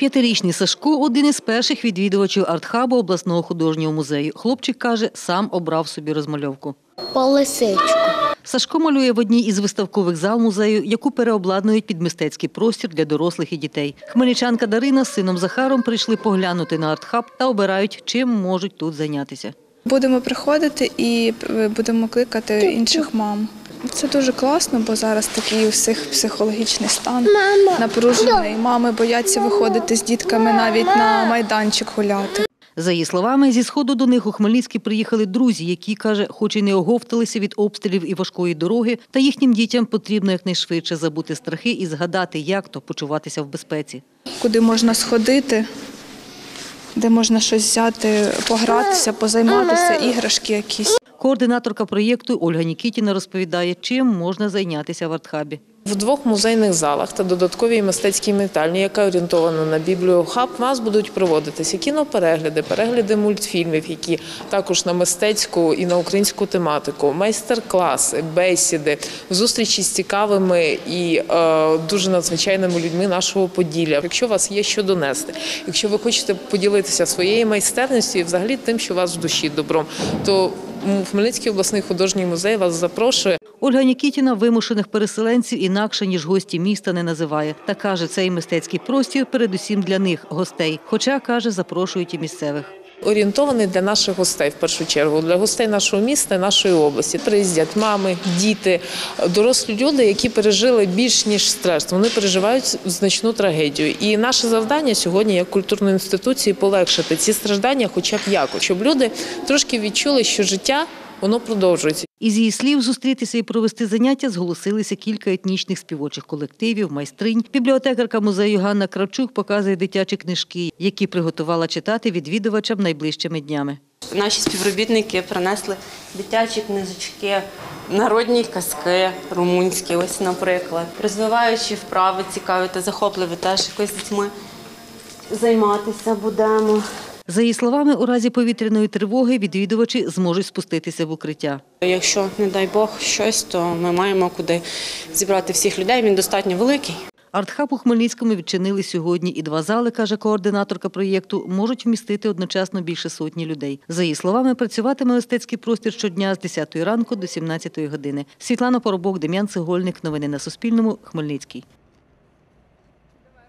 5-річний Сашко – один із перших відвідувачів арт-хабу обласного художнього музею. Хлопчик каже, сам обрав собі розмальовку. По лисичку. Сашко малює в одній із виставкових зал музею, яку переобладнують під мистецький простір для дорослих і дітей. Хмельничанка Дарина з сином Захаром прийшли поглянути на арт-хаб та обирають, чим можуть тут зайнятися. Будемо приходити і будемо кликати інших мам. Це дуже класно, бо зараз такий у всіх психологічний стан напружений. Мами бояться виходити з дітками навіть на майданчик гуляти. За її словами, зі Сходу до них у Хмельницький приїхали друзі, які, каже, хоч і не оговталися від обстрілів і важкої дороги, та їхнім дітям потрібно якнайшвидше забути страхи і згадати, як то почуватися в безпеці. Куди можна сходити, де можна щось взяти, погратися, позайматися, іграшки якісь. Координаторка проєкту Ольга Нікітіна розповідає, чим можна зайнятися в арт-хабі. В 2 музейних залах та додатковій мистецькій вітальні, яка орієнтована на бібліохаб, у нас будуть проводитися кіноперегляди, перегляди мультфільмів, які також на мистецьку і на українську тематику, майстер-класи, бесіди, зустрічі з цікавими і дуже надзвичайними людьми нашого Поділля. Якщо у вас є що донести, якщо ви хочете поділитися своєю майстерністю і взагалі тим, що у вас в душі добром, то Хмельницький обласний художній музей вас запрошує. Ольга Нікітіна вимушених переселенців інакше, ніж гості міста, не називає. Та каже, цей мистецький простір передусім для них, гостей. Хоча, каже, запрошують і місцевих. Орієнтований для наших гостей, в першу чергу, для гостей нашого міста, нашої області. Приїздять мами, діти, дорослі люди, які пережили більш ніж стрес. Вони переживають значну трагедію. І наше завдання сьогодні, як культурної інституції, полегшити ці страждання хоча б якось, щоб люди трошки відчули, що життя, воно продовжується. Із її слів, зустрітися і провести заняття зголосилися кілька етнічних співочих колективів, майстринь. Бібліотекарка музею Ганна Кравчук показує дитячі книжки, які приготувала читати відвідувачам найближчими днями. Наші співробітники принесли дитячі книжечки, народні казки румунські, ось, наприклад. Розвиваючи вправи цікаві та захопливі, теж якось з дітьми займатися будемо. За її словами, у разі повітряної тривоги відвідувачі зможуть спуститися в укриття. Якщо, не дай Бог, щось, то ми маємо куди зібрати всіх людей, він достатньо великий. Арт-хаб у Хмельницькому відчинили сьогодні, і 2 зали, каже координаторка проєкту, можуть вмістити одночасно більше сотні людей. За її словами, працюватиме мистецький простір щодня з 10 ранку до 17 години. Світлана Поробок, Дем'ян Цегольник. Новини на Суспільному. Хмельницький.